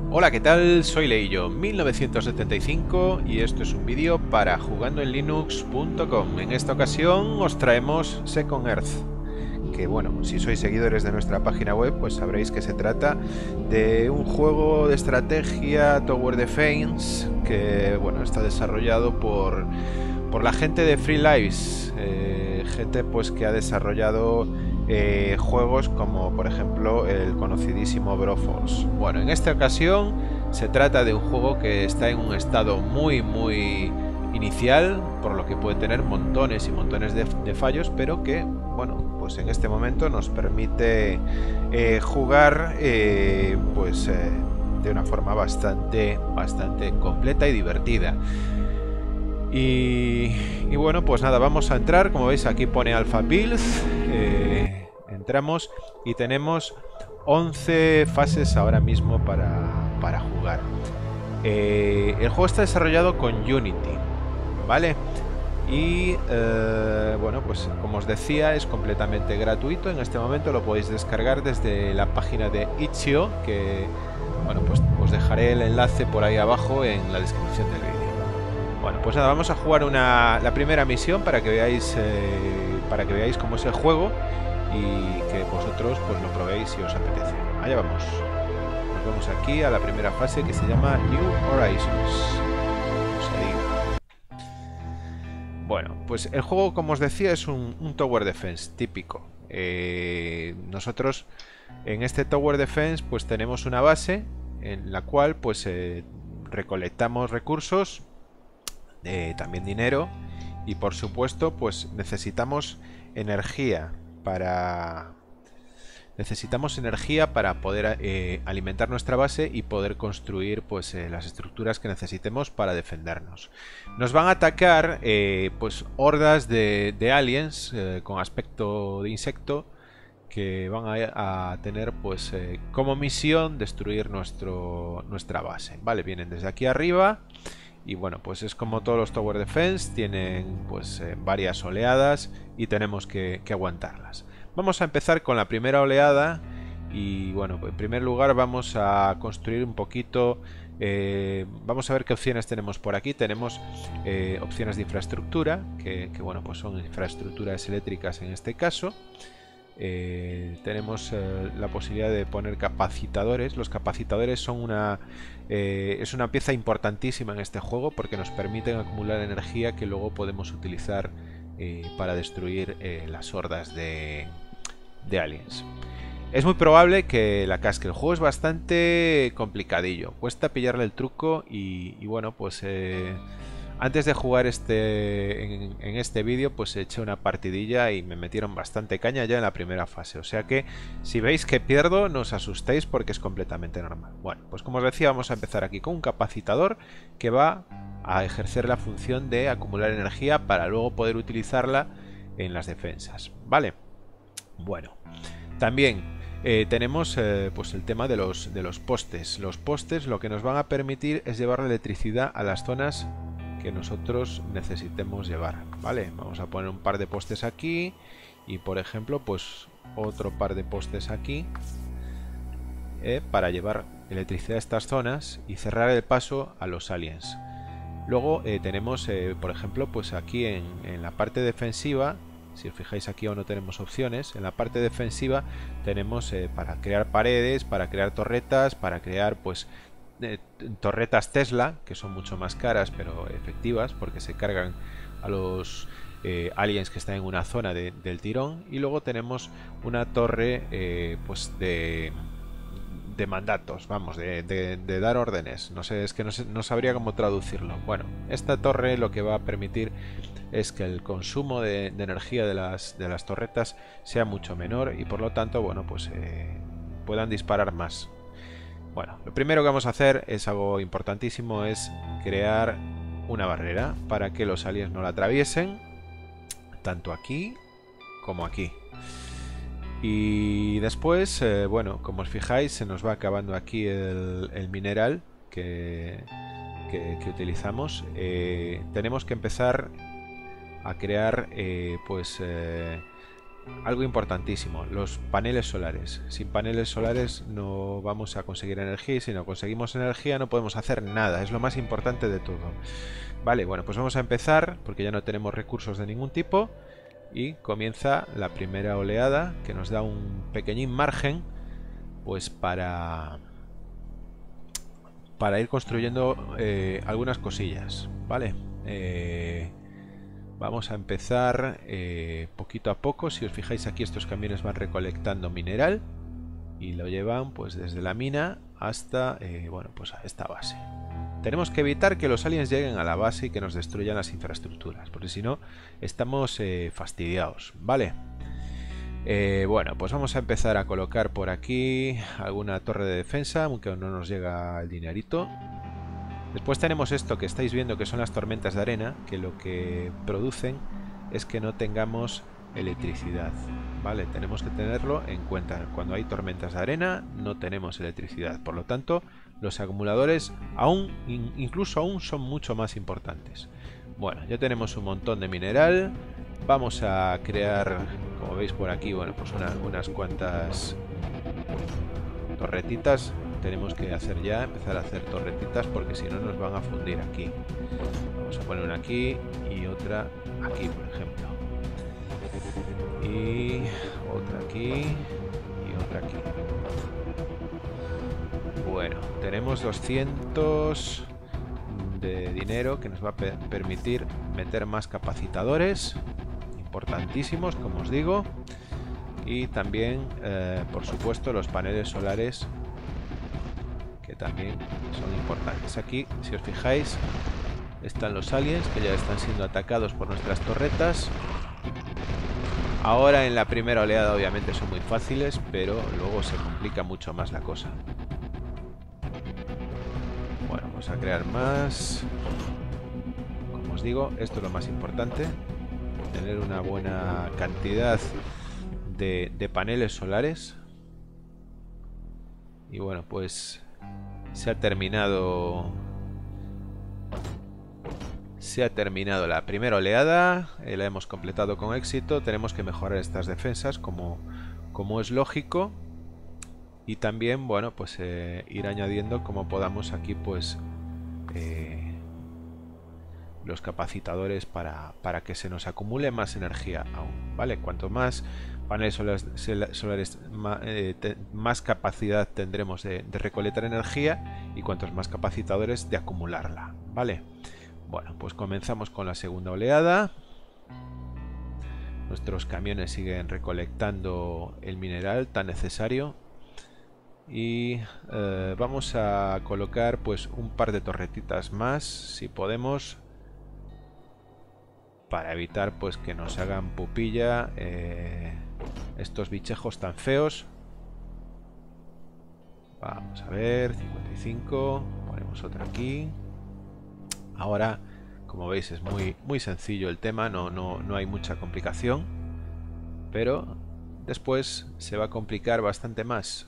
Hola, ¿qué tal? Soy Leillo 1975 y esto es un vídeo para jugandoenlinux.com. En esta ocasión os traemos Second Earth, que bueno, si sois seguidores de nuestra página web pues sabréis que se trata de un juego de estrategia Tower Defense que bueno, está desarrollado por la gente de Free Lives, gente pues que ha desarrollado juegos como por ejemplo el conocidísimo Broforce. Bueno, en esta ocasión se trata de un juego que está en un estado muy inicial, por lo que puede tener montones y montones de fallos, pero que bueno, pues en este momento nos permite jugar de una forma bastante completa y divertida. Y bueno, pues nada, vamos a entrar. Como veis, aquí pone Alpha Build. Entramos y tenemos 11 fases ahora mismo para jugar. El juego está desarrollado con Unity, ¿vale? Y bueno, pues como os decía, es completamente gratuito. En este momento lo podéis descargar desde la página de Itch.io, que bueno, pues os dejaré el enlace por ahí abajo en la descripción del vídeo. Bueno, pues nada, vamos a jugar la primera misión para que veáis cómo es el juego y que vosotros pues lo probéis si os apetece. Allá vamos. Nos vamos aquí a la primera fase que se llama New Horizons. Bueno, pues el juego, como os decía, es un Tower Defense típico. Nosotros en este Tower Defense pues tenemos una base en la cual pues recolectamos recursos, también dinero, y por supuesto pues necesitamos energía para poder alimentar nuestra base y poder construir pues las estructuras que necesitemos para defendernos. Nos van a atacar pues hordas de aliens con aspecto de insecto, que van a tener pues como misión destruir nuestra base. Vale, vienen desde aquí arriba. Y bueno, pues es como todos los Tower Defense, tienen pues varias oleadas y tenemos que aguantarlas. Vamos a empezar con la primera oleada y bueno, en primer lugar vamos a construir un poquito, vamos a ver qué opciones tenemos por aquí. Tenemos opciones de infraestructura, que bueno, pues son infraestructuras eléctricas en este caso. Tenemos la posibilidad de poner capacitadores. Los capacitadores son es una pieza importantísima en este juego porque nos permiten acumular energía que luego podemos utilizar para destruir las hordas de aliens. Es muy probable que la casque. El juego es bastante complicadillo, cuesta pillarle el truco y bueno, pues antes de jugar en este vídeo pues eché una partidilla y me metieron bastante caña ya en la primera fase. O sea que si veis que pierdo no os asustéis porque es completamente normal. Bueno, pues como os decía, vamos a empezar aquí con un capacitador que va a ejercer la función de acumular energía para luego poder utilizarla en las defensas. ¿Vale? Bueno, también tenemos pues el tema de los postes. Los postes lo que nos van a permitir es llevar la electricidad a las zonas que nosotros necesitemos llevar, ¿vale? Vamos a poner un par de postes aquí y por ejemplo pues otro par de postes aquí para llevar electricidad a estas zonas y cerrar el paso a los aliens. Luego tenemos por ejemplo pues aquí en la parte defensiva, si os fijáis aquí aún no tenemos opciones. En la parte defensiva tenemos para crear paredes, para crear torretas, para crear pues torretas Tesla, que son mucho más caras pero efectivas porque se cargan a los aliens que están en una zona del tirón. Y luego tenemos una torre pues de mandatos, vamos, de dar órdenes. No sé, es que no sabría cómo traducirlo. Bueno, esta torre lo que va a permitir es que el consumo de energía de las torretas sea mucho menor y por lo tanto, bueno, pues puedan disparar más. Bueno, lo primero que vamos a hacer es algo importantísimo, es crear una barrera para que los aliens no la atraviesen, tanto aquí como aquí. Y después, bueno, como os fijáis, se nos va acabando aquí el mineral que utilizamos. Tenemos que empezar a crear algo importantísimo, los paneles solares. Sin paneles solares no vamos a conseguir energía, y si no conseguimos energía no podemos hacer nada, es lo más importante de todo. Vale, bueno, pues vamos a empezar porque ya no tenemos recursos de ningún tipo y comienza la primera oleada que nos da un pequeñín margen pues para ir construyendo algunas cosillas, ¿vale? Vamos a empezar poquito a poco. Si os fijáis aquí, estos camiones van recolectando mineral y lo llevan pues desde la mina hasta bueno, pues a esta base. Tenemos que evitar que los aliens lleguen a la base y que nos destruyan las infraestructuras, porque si no estamos fastidiados, ¿vale? Bueno, pues vamos a empezar a colocar por aquí alguna torre de defensa, aunque no nos llega el dinerito. Después tenemos esto que estáis viendo, que son las tormentas de arena, que lo que producen es que no tengamos electricidad, ¿vale? Tenemos que tenerlo en cuenta. Cuando hay tormentas de arena no tenemos electricidad, por lo tanto los acumuladores incluso aún son mucho más importantes. Bueno, ya tenemos un montón de mineral. Vamos a crear, como veis por aquí, bueno, pues unas cuantas torretitas. Tenemos que empezar a hacer torretitas, porque si no nos van a fundir aquí. Vamos a poner una aquí y otra aquí, por ejemplo. Y otra aquí y otra aquí. Bueno, tenemos 200 de dinero que nos va a permitir meter más capacitadores, importantísimos, como os digo, y también por supuesto los paneles solares, que también son importantes. Aquí, si os fijáis, están los aliens que ya están siendo atacados por nuestras torretas. Ahora en la primera oleada obviamente son muy fáciles, pero luego se complica mucho más la cosa. Bueno, vamos a crear más. Como os digo, esto es lo más importante, tener una buena cantidad de paneles solares. Y bueno, pues se ha terminado la primera oleada, la hemos completado con éxito. Tenemos que mejorar estas defensas como es lógico, y también, bueno, pues ir añadiendo como podamos aquí pues los capacitadores para que se nos acumule más energía aún, ¿vale? Cuanto más paneles solares más capacidad tendremos de recolectar energía, y cuantos más capacitadores de acumularla, ¿vale? Bueno, pues comenzamos con la segunda oleada. Nuestros camiones siguen recolectando el mineral tan necesario, y vamos a colocar pues un par de torretitas más, si podemos, para evitar pues que nos hagan pupilla estos bichejos tan feos. Vamos a ver, 55, ponemos otra aquí. Ahora, como veis, es muy sencillo el tema, no hay mucha complicación, pero después se va a complicar bastante más.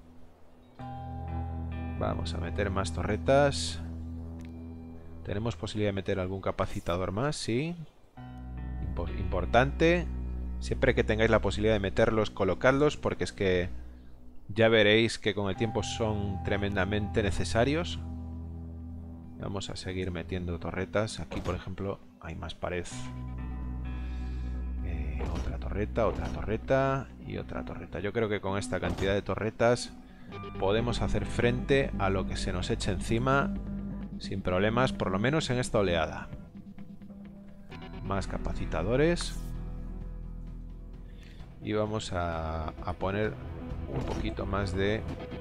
Vamos a meter más torretas. Tenemos posibilidad de meter algún capacitador más, sí. Importante. Siempre que tengáis la posibilidad de meterlos, colocadlos, porque es que ya veréis que con el tiempo son tremendamente necesarios. Vamos a seguir metiendo torretas. Aquí, por ejemplo, hay más pared. Otra torreta y otra torreta. Yo creo que con esta cantidad de torretas podemos hacer frente a lo que se nos eche encima sin problemas, por lo menos en esta oleada. Más capacitadores. Y vamos a poner un poquito más de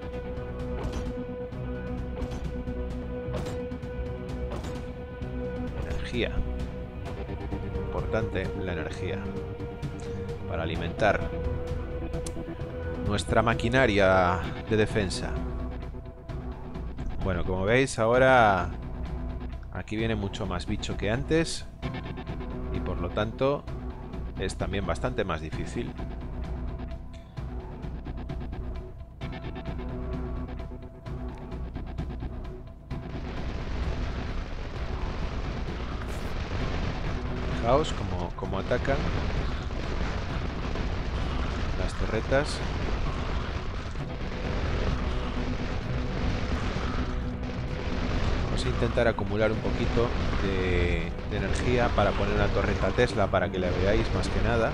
energía. Importante la energía para alimentar nuestra maquinaria de defensa. Bueno, como veis, ahora aquí viene mucho más bicho que antes, y por lo tanto es también bastante más difícil. Fijaos cómo atacan. torretas. Vamos a intentar acumular un poquito de energía para poner una torreta Tesla para que la veáis más que nada.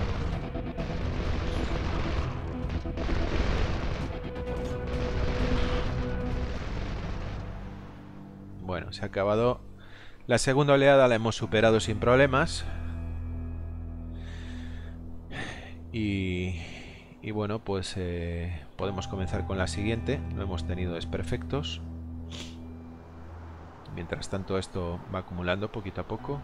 Bueno, se ha acabado. La segunda oleada la hemos superado sin problemas. Y bueno, pues podemos comenzar con la siguiente. No hemos tenido desperfectos. Mientras tanto esto va acumulando poquito a poco.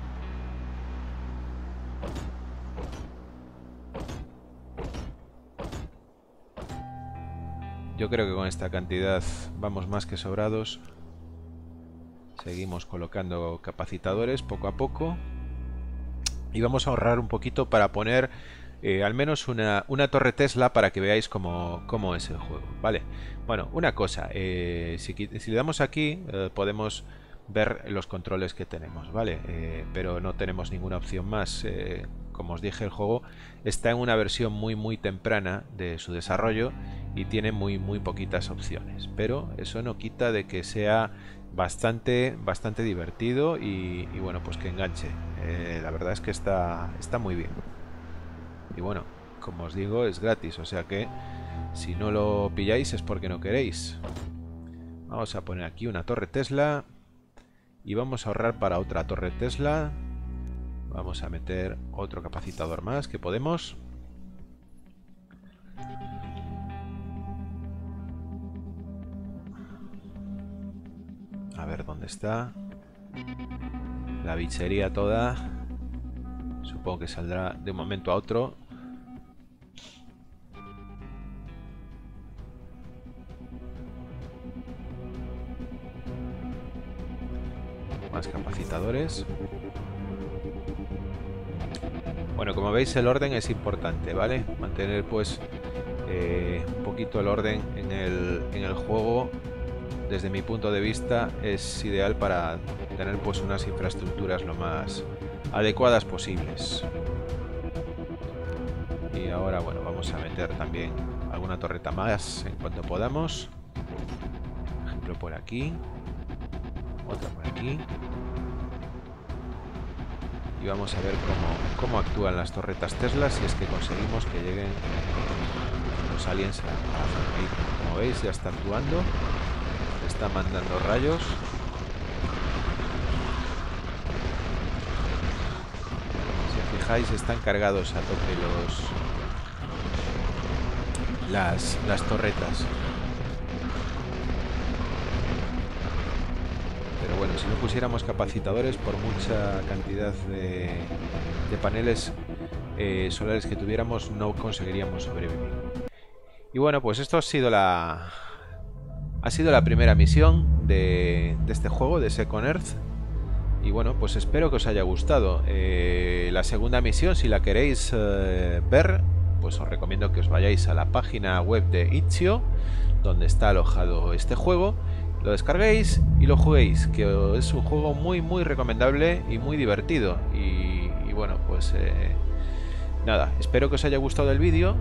Yo creo que con esta cantidad vamos más que sobrados. Seguimos colocando capacitadores poco a poco. Y vamos a ahorrar un poquito para poner al menos una torre Tesla para que veáis cómo es el juego, ¿vale? Bueno, una cosa, si le damos aquí podemos ver los controles que tenemos, ¿vale? Pero no tenemos ninguna opción más. Como os dije, el juego está en una versión muy temprana de su desarrollo y tiene muy poquitas opciones, pero eso no quita de que sea bastante divertido y bueno, pues que enganche. La verdad es que está muy bien. Y bueno, como os digo, es gratis, o sea que si no lo pilláis es porque no queréis. Vamos a poner aquí una torre Tesla y vamos a ahorrar para otra torre Tesla. Vamos a meter otro capacitador más que podemos. A ver dónde está la bichería toda. Supongo que saldrá de un momento a otro. Más capacitadores. Bueno, como veis el orden es importante, ¿vale? Mantener pues un poquito el orden en el juego, desde mi punto de vista, es ideal para tener pues unas infraestructuras lo más adecuadas posibles. Y ahora, bueno, vamos a meter también alguna torreta más en cuanto podamos. Por ejemplo, por aquí. Otra por aquí. Y vamos a ver cómo actúan las torretas Tesla si es que conseguimos que lleguen los aliens a la zona. Como veis, ya está actuando. Está mandando rayos. Si os fijáis, están cargados a tope las torretas. Pero bueno, si no pusiéramos capacitadores, por mucha cantidad de paneles solares que tuviéramos, no conseguiríamos sobrevivir. Y bueno, pues esto ha sido la primera misión de este juego, de Second Earth. Y bueno, pues espero que os haya gustado. La segunda misión, si la queréis ver, pues os recomiendo que os vayáis a la página web de Itch.io, donde está alojado este juego. Lo descarguéis y lo juguéis, que es un juego muy recomendable y muy divertido. Y bueno, pues nada, espero que os haya gustado el vídeo.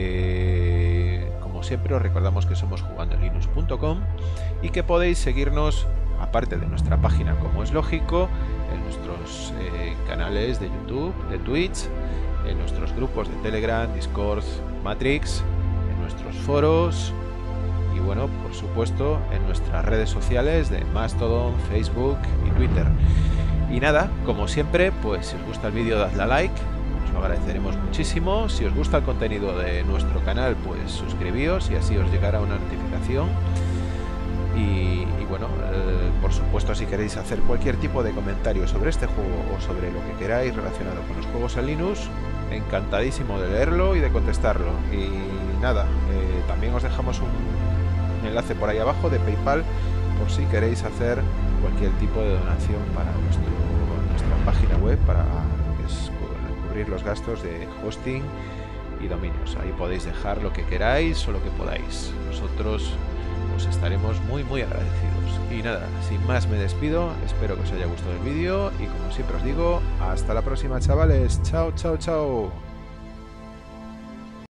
Como siempre, os recordamos que somos jugandolinux.com y que podéis seguirnos, aparte de nuestra página, como es lógico, en nuestros canales de YouTube, de Twitch, en nuestros grupos de Telegram, Discord, Matrix, en nuestros foros. Y bueno, por supuesto, en nuestras redes sociales de Mastodon, Facebook y Twitter. Y nada, como siempre, pues si os gusta el vídeo, dadle a like, os lo agradeceremos muchísimo. Si os gusta el contenido de nuestro canal, pues suscribíos y así os llegará una notificación. Y bueno, por supuesto, si queréis hacer cualquier tipo de comentario sobre este juego o sobre lo que queráis relacionado con los juegos en Linux, encantadísimo de leerlo y de contestarlo. Y nada, también os dejamos un enlace por ahí abajo de PayPal por si queréis hacer cualquier tipo de donación para nuestra página web, para cubrir los gastos de hosting y dominios. Ahí podéis dejar lo que queráis o lo que podáis. Nosotros os estaremos muy agradecidos. Y nada, sin más me despido. Espero que os haya gustado el vídeo y como siempre os digo, hasta la próxima, chavales. Chao.